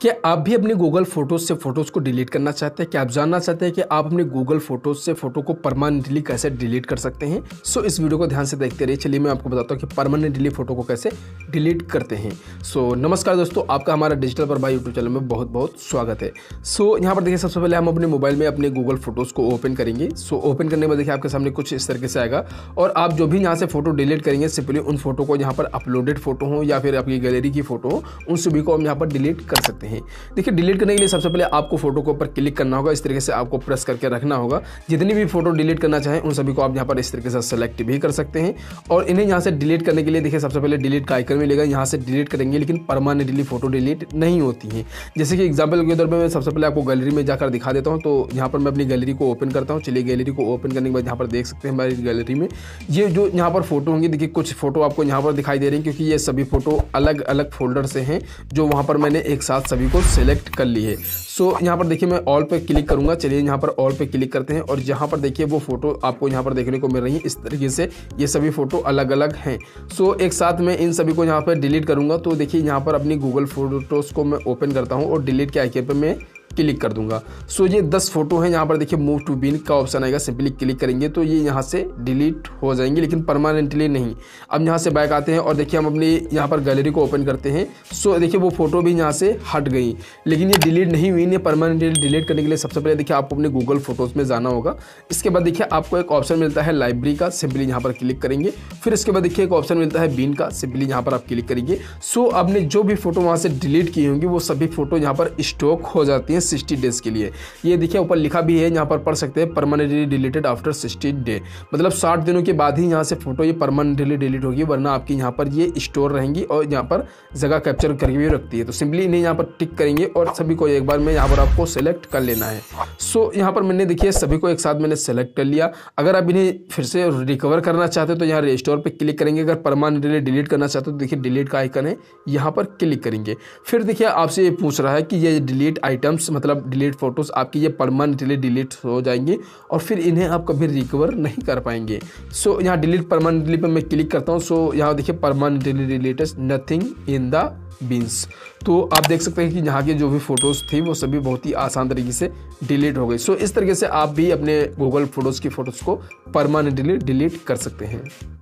क्या आप भी अपने गूगल फोटोज से फोटोज़ को डिलीट करना चाहते हैं? क्या आप जानना चाहते हैं कि आप अपने गूगल फोटोज से फोटो को परमानेंटली कैसे डिलीट कर सकते हैं? इस वीडियो को ध्यान से देखते रहिए। चलिए मैं आपको बताता हूँ कि परमानेंटली फोटो को कैसे डिलीट करते हैं। नमस्कार दोस्तों, आपका हमारा डिजिटल पर भाई यूट्यूब चैनल में बहुत बहुत स्वागत है। यहाँ पर देखिए, सबसे पहले हम अपने मोबाइल में अपने गूगल फोटोज़ को ओपन करेंगे। ओपन करने में देखिए आपके सामने कुछ इस तरीके से आएगा और आप जो भी यहाँ से फोटो डिलीट करेंगे, सिंपली उन फोटो को यहाँ पर अपलोडेड फोटो हो या फिर आपकी गैलरी की फोटो हो, उन सभी को हम यहाँ पर डिलीट कर सकते हैं। देखिए, डिलीट करने के लिए सबसे पहले आपको फोटो के ऊपर क्लिक करना होगा। इस तरीके से आपको प्रेस करके रखना होगा। जितनी भी फोटो डिलीट करना चाहें उन सभी को आप यहाँ पर इस तरीके से सेलेक्ट भी कर सकते हैं। और इन्हें यहाँ से डिलीट करने के लिए देखिए सबसे पहले डिलीट का आइकन मिलेगा, यहाँ से डिलीट करेंगे, लेकिन परमानेंटली फोटो डिलीट नहीं होती हैं। जैसे कि एग्जाम्पल के तौर पर मैं सबसे पहले आपको गैलरी में जाकर दिखा देता हूँ। तो यहाँ पर मैं अपनी गैलरी को ओपन करता हूँ। चलिए, गैलरी को ओपन करने के बाद यहाँ पर देख सकते हैं हमारी गैलरी में ये जो यहाँ पर फोटो होंगी, देखिए कुछ फोटो आपको यहाँ पर दिखाई दे रही हैं, क्योंकि ये सभी फोटो अलग अलग फोल्डर से हैं जो वहाँ पर मैंने एक साथ सभी को सिलेक्ट कर ली है। यहाँ पर देखिए मैं ऑल पे क्लिक करूंगा। चलिए, यहाँ पर ऑल पे क्लिक करते हैं और यहाँ पर देखिए वो फोटो आपको यहाँ पर देखने को मिल रही है। इस तरीके से ये सभी फोटो अलग अलग हैं। एक साथ में इन सभी को यहाँ पर डिलीट करूंगा। तो देखिए यहाँ पर अपनी गूगल फोटोज़ को मैं ओपन करता हूँ और डिलीट के आइकन पर मैं क्लिक कर दूंगा। ये 10 फोटो हैं। यहाँ पर देखिए मूव टू बिन का ऑप्शन आएगा, सिंपली क्लिक करेंगे तो ये यहाँ से डिलीट हो जाएंगे, लेकिन परमानेंटली नहीं। अब यहाँ से बैक आते हैं और देखिए हम अपनी यहाँ पर गैलरी को ओपन करते हैं। देखिए वो फोटो भी यहाँ से हट गई, लेकिन ये डिलीट नहीं हुई। ये परमानेंटली डिलीट करने के लिए सबसे पहले देखिए आपको अपने गूगल फोटोज़ में जाना होगा। इसके बाद देखिए आपको एक ऑप्शन मिलता है लाइब्रेरी का, सिंपली यहाँ पर क्लिक करेंगे। फिर इसके बाद देखिए एक ऑप्शन मिलता है बिन का, सिंपली यहाँ पर आप क्लिक करेंगे। आपने जो भी फोटो वहाँ से डिलीट की होंगी वो सभी फोटो यहाँ पर स्टॉक हो जाती हैं 60 डेज के लिए। ये देखिए ऊपर लिखा भी है, यहाँ पर पढ़ सकते हैं परमानेंटली डिलीटेड आफ्टर 60 डे, मतलब 60 दिनों के बाद ही यहाँ से फोटो ये परमानेंटली डिलीट होगी, वरना आपकी यहाँ पर ये स्टोर रहेंगी और यहाँ पर जगह कैप्चर करके भी रखती है। तो सिंपली इन्हें यहाँ पर टिक करेंगे और सभी को एक बार में यहाँ पर आपको सेलेक्ट कर लेना है। यहाँ पर मैंने देखिए सभी को एक साथ मैंने सेलेक्ट कर लिया। अगर आप इन्हें फिर से रिकवर करना चाहते हो तो यहाँ रिस्टोर पे क्लिक करेंगे। अगर परमानेंटली डिलीट करना चाहते हो तो देखिए डिलीट का आइकन है, यहाँ पर क्लिक करेंगे। फिर देखिए आपसे ये पूछ रहा है कि ये डिलीट आइटम्स मतलब डिलीट फोटोज आपकी ये परमानेंटली डिलीट हो जाएंगी और फिर इन्हें आप कभी रिकवर नहीं कर पाएंगे। यहाँ डिलीट परमानेंटली पर मैं क्लिक करता हूँ। यहाँ देखिए permanently deleted nothing in the bins. आप देख सकते हैं कि यहाँ के जो भी फोटोज़ थी वो सभी बहुत ही आसान तरीके से डिलीट हो गई। इस तरीके से आप भी अपने गूगल फोटोज़ की फ़ोटोज़ को परमानेंटली डिलीट कर सकते हैं।